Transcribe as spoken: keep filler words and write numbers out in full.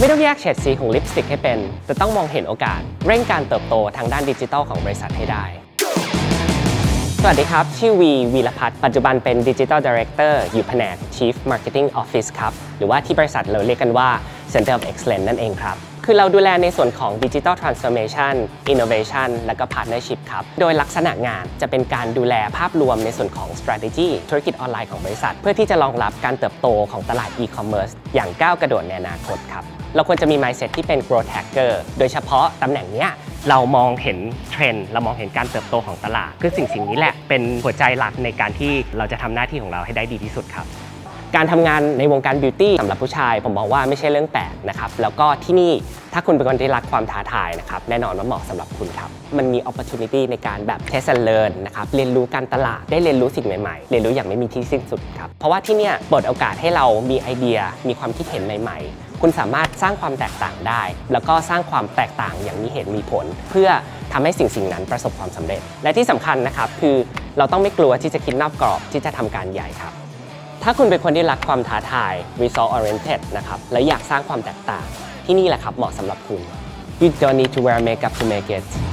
ไม่ต้องแยกเฉดสีของลิปสติกให้เป็นแต่ต้องมองเห็นโอกาสเร่งการเติบโตทางด้านดิจิทัลของบริษัทให้ได้สวัสดีครับชื่อวีวีรพัฒน์ปัจจุบันเป็น Digital Director อยู่แผนก Chief Marketing Office ครับหรือว่าที่บริษัทเราเรียกกันว่า Center of Excellence นั่นเองครับคือเราดูแลในส่วนของ Digital Transformation Innovation และก็ Partnership ครับโดยลักษณะงานจะเป็นการดูแลภาพรวมในส่วนของ Strategy ธุรกิจออนไลน์ของบริษัทเพื่อที่จะรองรับการเติบโตของตลาด E-commerce อย่างก้าวกระโดดในอนาคตครับเราควรจะมี mindset ที่เป็น growth hacker โดยเฉพาะตำแหน่งเนี้ยเรามองเห็นเทรนด์เรามองเห็นการเติบโตของตลาดคือสิ่งสิ่งนี้แหละเป็นหัวใจหลักในการที่เราจะทำหน้าที่ของเราให้ได้ดีที่สุดครับการทำงานในวงการบิวตี้สำหรับผู้ชายผมมองว่าไม่ใช่เรื่องแปลกนะครับแล้วก็ที่นี่ถ้าคุณเป็นคนที่รักความท้าทายนะครับแน่นอนว่าเหมาะสำหรับคุณครับมันมี opportunity ในการแบบ test and learn นะครับเรียนรู้การตลาดได้เรียนรู้สิ่งใหม่ๆเรียนรู้อย่างไม่มีที่สิ้นสุดครับเพราะว่าที่นี่เปิดโอกาสให้เรามีไอเดียมีความคิดเห็นใหม่ๆคุณสามารถสร้างความแตกต่างได้แล้วก็สร้างความแตกต่างอย่างมีเหตุมีผลเพื่อทำให้สิ่งสิ่งนั้นประสบความสำเร็จและที่สำคัญนะครับคือเราต้องไม่กลัวที่จะคิดนอกกรอบที่จะทำการใหญ่ครับถ้าคุณเป็นคนที่รักความท้าทาย result oriented นะครับและอยากสร้างความแตกต่างที่นี่แหละครับเหมาะสำหรับคุณ You don't need to wear makeup to make it